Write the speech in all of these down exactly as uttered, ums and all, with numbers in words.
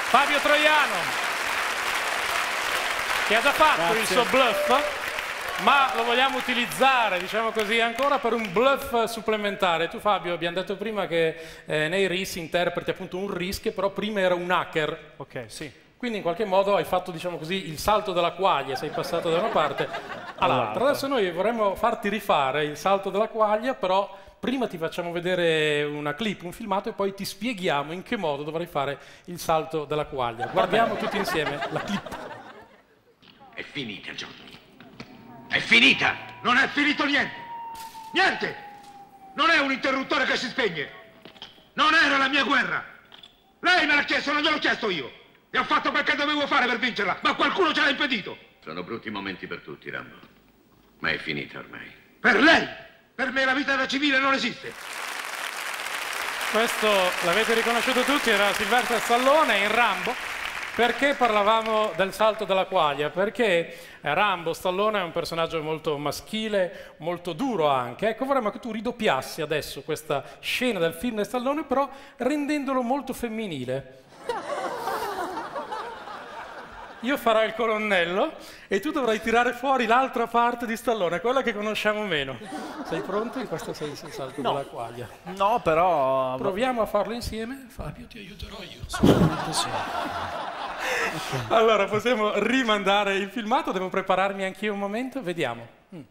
Fabio Troiano, che ha già fatto Grazie. il suo bluff, ma lo vogliamo utilizzare, diciamo così, ancora per un bluff supplementare. Tu, Fabio, abbiamo detto prima che eh, nei R I S interpreti appunto un R I S che però prima era un hacker. Ok, sì. Quindi in qualche modo hai fatto, diciamo così, il salto della quaglia, sei passato da una parte all'altra. Adesso noi vorremmo farti rifare il salto della quaglia, però prima ti facciamo vedere una clip, un filmato, e poi ti spieghiamo in che modo dovrai fare il salto della quaglia. Guardiamo tutti insieme la clip. È finita, Johnny. È finita! Non è finito niente! Niente! Non è un interruttore che si spegne! Non era la mia guerra! Lei me l'ha chiesto, non gliel'ho chiesto io! E ho fatto quel che dovevo fare per vincerla, ma qualcuno ce l'ha impedito! Sono brutti momenti per tutti, Rambo. Ma è finita ormai. Per lei! Per me la vita da civile non esiste! Questo l'avete riconosciuto tutti, era Sylvester Stallone in Rambo. Perché parlavamo del salto della quaglia? Perché Rambo, Stallone, è un personaggio molto maschile, molto duro anche. Ecco, vorremmo che tu ridoppiassi adesso questa scena del film di Stallone, però rendendolo molto femminile. Io farò il colonnello e tu dovrai tirare fuori l'altra parte di Stallone, quella che conosciamo meno. Sei pronto in questo senso, il salto no. della quaglia? No, però... Proviamo a farlo insieme. Fabio, ti aiuterò io. Assolutamente sì. Okay. Allora, possiamo rimandare il filmato, devo prepararmi anch'io un momento, vediamo. Mm.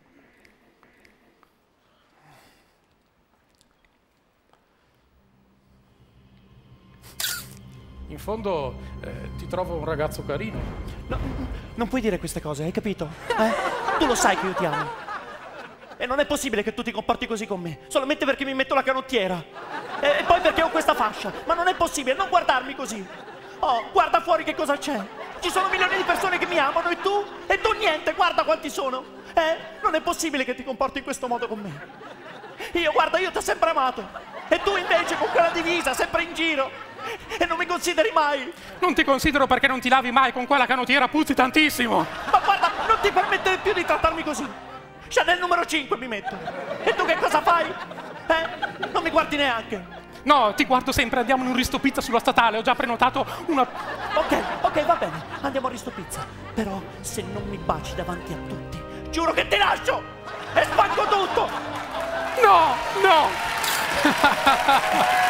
In fondo eh, ti trovo un ragazzo carino. No, non puoi dire queste cose, hai capito? Eh? Tu lo sai che io ti amo. E non è possibile che tu ti comporti così con me, solamente perché mi metto la canottiera. E, e poi perché ho questa fascia. Ma non è possibile, non guardarmi così. Oh, guarda fuori che cosa c'è. Ci sono milioni di persone che mi amano e tu? E tu niente, guarda quanti sono. Eh? Non è possibile che ti comporti in questo modo con me. Io, guarda, io ti ho sempre amato. E tu invece con quella divisa, sempre in giro. E non mi consideri mai. Non ti considero perché non ti lavi mai con quella canottiera, puzzi tantissimo. Ma guarda, non ti permettere più di trattarmi così. Chanel numero cinque mi metto. E tu che cosa fai? Eh? Non mi guardi neanche. No, ti guardo sempre, andiamo in un Risto Pizza sulla statale, ho già prenotato una... Ok, ok, va bene, andiamo a Risto Pizza. Però se non mi baci davanti a tutti, giuro che ti lascio e spacco tutto! No, no!